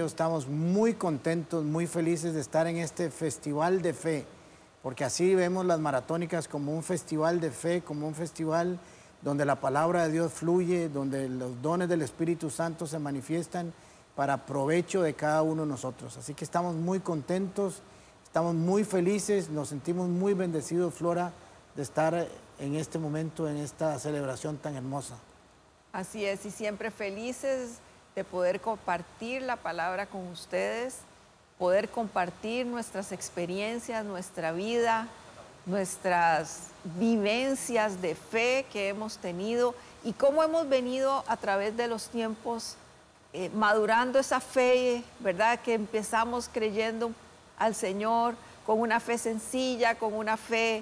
Dios, estamos muy contentos, muy felices de estar en este festival de fe, porque así vemos las maratónicas como un festival de fe, como un festival donde la palabra de Dios fluye, donde los dones del Espíritu Santo se manifiestan para provecho de cada uno de nosotros. Así que estamos muy contentos, estamos muy felices, nos sentimos muy bendecidos, Flora, de estar en este momento, en esta celebración tan hermosa. Así es, y siempre felices de poder compartir la palabra con ustedes, poder compartir nuestras experiencias, nuestra vida, nuestras vivencias de fe que hemos tenido y cómo hemos venido a través de los tiempos madurando esa fe, ¿verdad? Que empezamos creyendo al Señor con una fe sencilla, con una fe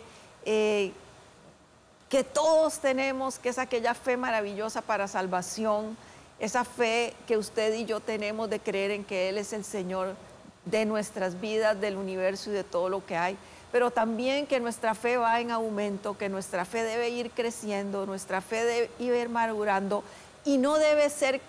que todos tenemos, que es aquella fe maravillosa para salvación, esa fe que usted y yo tenemos de creer en que Él es el Señor de nuestras vidas, del universo y de todo lo que hay, pero también que nuestra fe va en aumento, que nuestra fe debe ir creciendo, nuestra fe debe ir madurando y no debe ser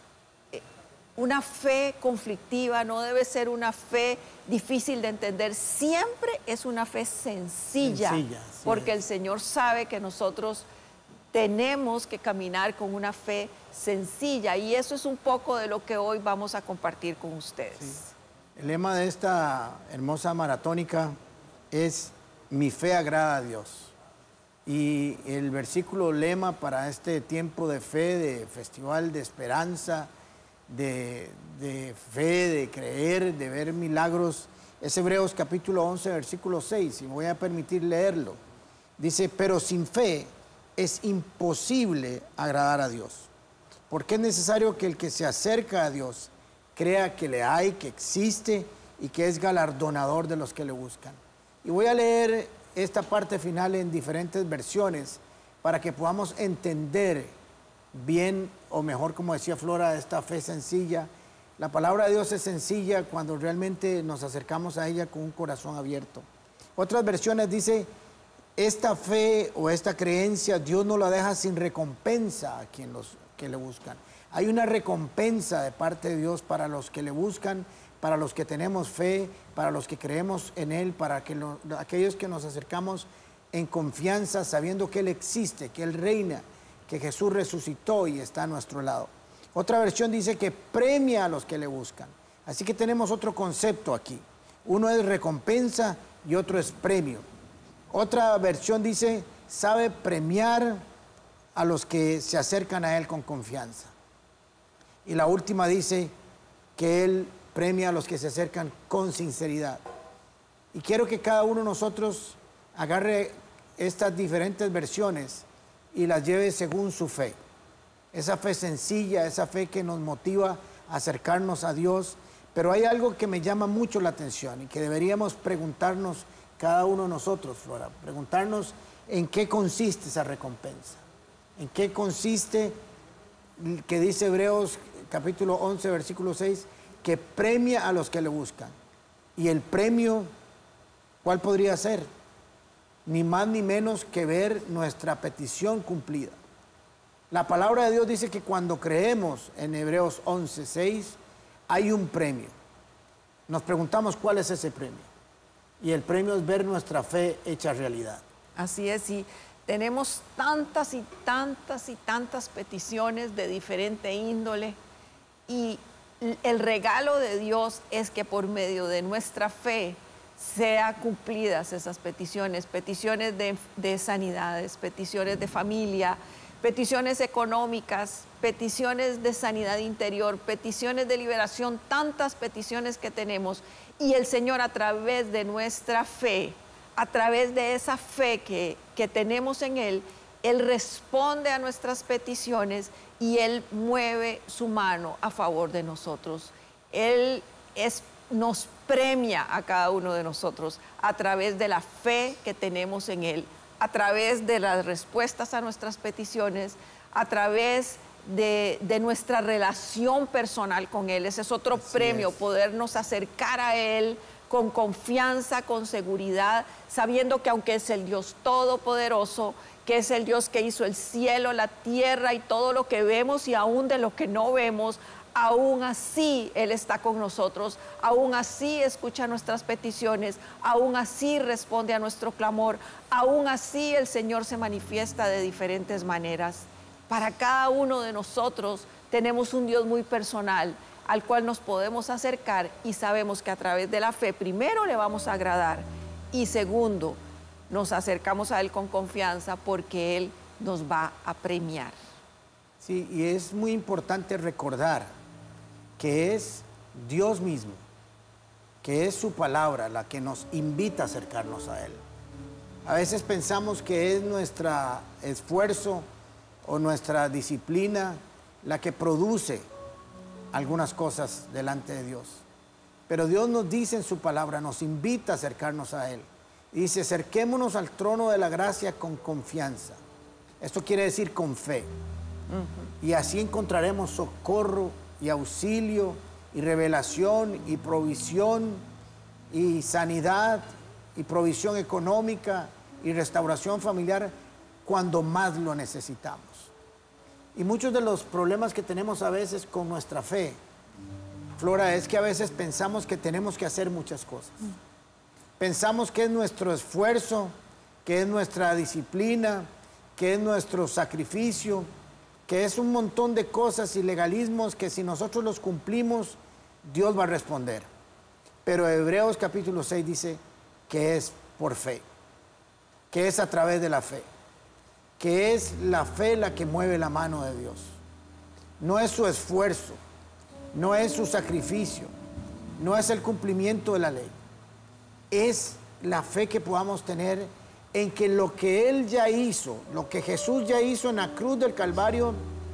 una fe conflictiva, no debe ser una fe difícil de entender, siempre es una fe sencilla porque el Señor sabe que nosotros tenemos que caminar con una fe sencilla y eso es un poco de lo que hoy vamos a compartir con ustedes. Sí. El lema de esta hermosa maratónica es "Mi fe agrada a Dios". Y el versículo lema para este tiempo de fe, de festival de esperanza, de fe, de creer, de ver milagros, es Hebreos capítulo 11, versículo 6, y me voy a permitir leerlo. Dice, pero sin fe es imposible agradar a Dios, porque es necesario que el que se acerca a Dios crea que le hay, que existe y que es galardonador de los que le buscan. Y voy a leer esta parte final en diferentes versiones para que podamos entender bien, o mejor, como decía Flora, esta fe sencilla. La palabra de Dios es sencilla cuando realmente nos acercamos a ella con un corazón abierto. Otras versiones dice, esta fe o esta creencia Dios no la deja sin recompensa a quien que le buscan. Hay una recompensa de parte de Dios para los que le buscan, para los que tenemos fe, para los que creemos en Él, para que aquellos que nos acercamos en confianza, sabiendo que Él existe, que Él reina, que Jesús resucitó y está a nuestro lado. Otra versión dice que premia a los que le buscan. Así que tenemos otro concepto aquí. Uno es recompensa y otro es premio. Otra versión dice, sabe premiar a los que se acercan a Él con confianza. Y la última dice que Él premia a los que se acercan con sinceridad. Y quiero que cada uno de nosotros agarre estas diferentes versiones y las lleve según su fe. Esa fe sencilla, esa fe que nos motiva a acercarnos a Dios. Pero hay algo que me llama mucho la atención y que deberíamos preguntarnos cada uno de nosotros, Flora. Preguntarnos en qué consiste esa recompensa. En qué consiste, que dice Hebreos capítulo 11, versículo 6, que premia a los que le buscan. Y el premio, ¿cuál podría ser? Ni más ni menos que ver nuestra petición cumplida. La palabra de Dios dice que cuando creemos en Hebreos 11, 6, hay un premio. Nos preguntamos cuál es ese premio. Y el premio es ver nuestra fe hecha realidad. Así es, y tenemos tantas y tantas y tantas peticiones de diferente índole. Y el regalo de Dios es que por medio de nuestra fe sean cumplidas esas peticiones, peticiones de sanidades, peticiones de familia, peticiones económicas, peticiones de sanidad interior, peticiones de liberación, tantas peticiones que tenemos. Y el Señor, a través de nuestra fe, a través de esa fe que tenemos en Él, Él responde a nuestras peticiones y Él mueve su mano a favor de nosotros. Él nos premia a cada uno de nosotros a través de la fe que tenemos en Él, a través de las respuestas a nuestras peticiones, a través de nuestra relación personal con Él. Ese es otro premio, podernos acercar a Él con confianza, con seguridad, sabiendo que aunque es el Dios todopoderoso, que es el Dios que hizo el cielo, la tierra y todo lo que vemos y aún de lo que no vemos, aún así Él está con nosotros, aún así escucha nuestras peticiones, aún así responde a nuestro clamor, aún así el Señor se manifiesta de diferentes maneras. Para cada uno de nosotros tenemos un Dios muy personal al cual nos podemos acercar y sabemos que a través de la fe, primero, le vamos a agradar y segundo, nos acercamos a Él con confianza porque Él nos va a premiar. Sí, y es muy importante recordar que es Dios mismo, que es su palabra la que nos invita a acercarnos a Él. A veces pensamos que es nuestro esfuerzo o nuestra disciplina la que produce algunas cosas delante de Dios. Pero Dios nos dice en su palabra, nos invita a acercarnos a Él. Y dice, acerquémonos al trono de la gracia con confianza. Esto quiere decir con fe. Y así encontraremos socorro y auxilio y revelación y provisión y sanidad y provisión económica y restauración familiar cuando más lo necesitamos. Y muchos de los problemas que tenemos a veces con nuestra fe, Flora, es que a veces pensamos que tenemos que hacer muchas cosas. Pensamos que es nuestro esfuerzo, que es nuestra disciplina, que es nuestro sacrificio, que es un montón de cosas y legalismos que si nosotros los cumplimos, Dios va a responder. Pero Hebreos capítulo 6 dice que es por fe, que es a través de la fe, que es la fe la que mueve la mano de Dios. No es su esfuerzo, no es su sacrificio, no es el cumplimiento de la ley. Es la fe que podamos tener en que lo que Él ya hizo, lo que Jesús ya hizo en la cruz del Calvario,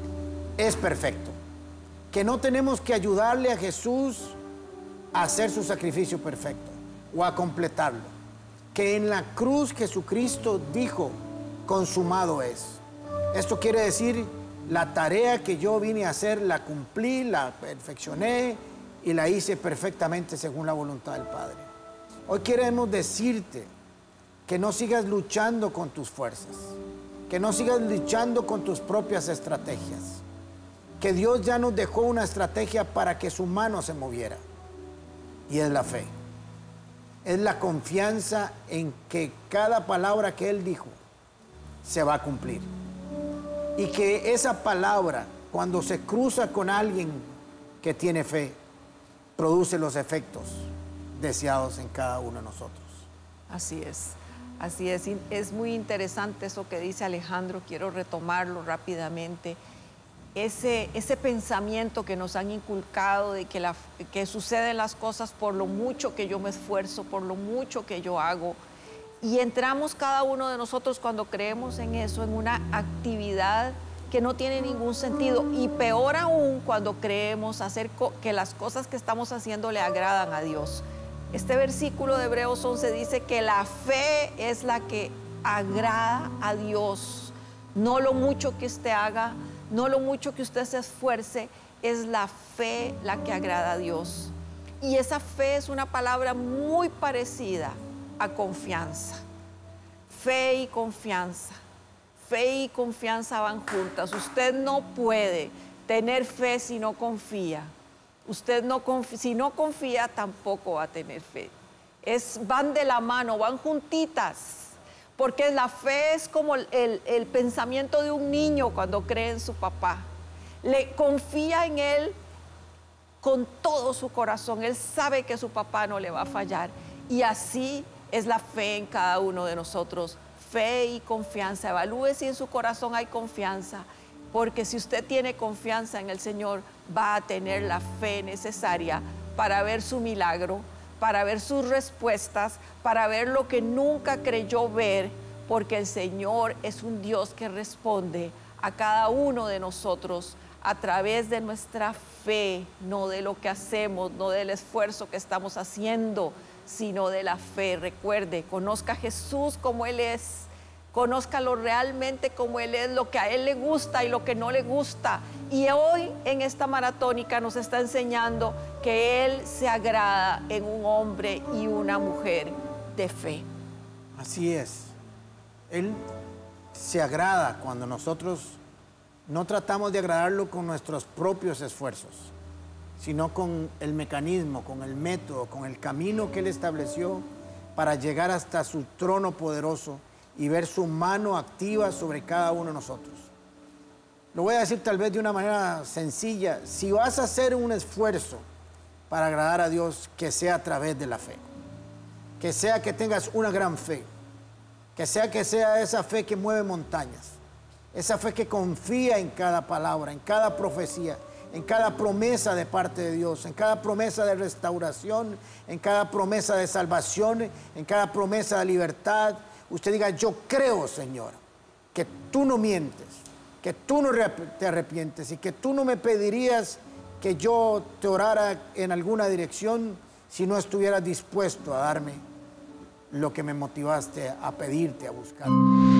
es perfecto. Que no tenemos que ayudarle a Jesús a hacer su sacrificio perfecto o a completarlo. Que en la cruz Jesucristo dijo, consumado es. Esto quiere decir, la tarea que yo vine a hacer, la cumplí, la perfeccioné y la hice perfectamente según la voluntad del Padre. Hoy queremos decirte que no sigas luchando con tus fuerzas, que no sigas luchando con tus propias estrategias, que Dios ya nos dejó una estrategia para que su mano se moviera, y es la fe, es la confianza en que cada palabra que Él dijo se va a cumplir, y que esa palabra, cuando se cruza con alguien que tiene fe, produce los efectos deseados en cada uno de nosotros. Así es. Así es muy interesante eso que dice Alejandro, quiero retomarlo rápidamente. Ese pensamiento que nos han inculcado de que suceden las cosas por lo mucho que yo me esfuerzo, por lo mucho que yo hago. Y entramos cada uno de nosotros cuando creemos en eso, en una actividad que no tiene ningún sentido. Y peor aún cuando creemos que las cosas que estamos haciendo le agradan a Dios. Este versículo de Hebreos 11 dice que la fe es la que agrada a Dios. No lo mucho que usted haga, no lo mucho que usted se esfuerce, es la fe la que agrada a Dios. Y esa fe es una palabra muy parecida a confianza. Fe y confianza. Fe y confianza van juntas. Usted no puede tener fe si no confía. Si no confía, tampoco va a tener fe. Van de la mano, van juntitas. Porque la fe es como el pensamiento de un niño cuando cree en su papá. Le confía en él con todo su corazón. Él sabe que su papá no le va a fallar. Y así es la fe en cada uno de nosotros. Fe y confianza. Evalúe si en su corazón hay confianza. Porque si usted tiene confianza en el Señor, va a tener la fe necesaria para ver su milagro, para ver sus respuestas, para ver lo que nunca creyó ver, porque el Señor es un Dios que responde a cada uno de nosotros a través de nuestra fe, no de lo que hacemos, no del esfuerzo que estamos haciendo, sino de la fe. Recuerde, conozca a Jesús como Él es. Conózcalo realmente como Él es, lo que a Él le gusta y lo que no le gusta. Y hoy en esta maratónica nos está enseñando que Él se agrada en un hombre y una mujer de fe. Así es. Él se agrada cuando nosotros no tratamos de agradarlo con nuestros propios esfuerzos, sino con el mecanismo, con el método, con el camino que Él estableció para llegar hasta su trono poderoso y ver su mano activa sobre cada uno de nosotros. Lo voy a decir tal vez de una manera sencilla. Si vas a hacer un esfuerzo para agradar a Dios, que sea a través de la fe. Que sea que tengas una gran fe. Que sea esa fe que mueve montañas. Esa fe que confía en cada palabra, en cada profecía, en cada promesa de parte de Dios, en cada promesa de restauración, en cada promesa de salvación, en cada promesa de libertad. Usted diga, yo creo, Señor, que tú no mientes, que tú no te arrepientes y que tú no me pedirías que yo te orara en alguna dirección si no estuvieras dispuesto a darme lo que me motivaste a pedirte, a buscar.